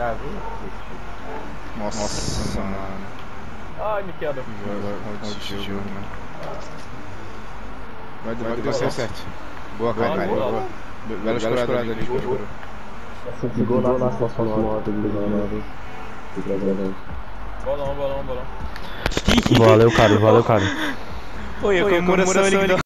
Já viu? Nossa, mano. Ai, me quebra. Jogo, mano. Vai dar certo. Boa, cara. Boa. Bela escurada ali, jogou. Ficou lá na sua moto ali, Bolão. Valeu, cara. Oi, a comemoração ele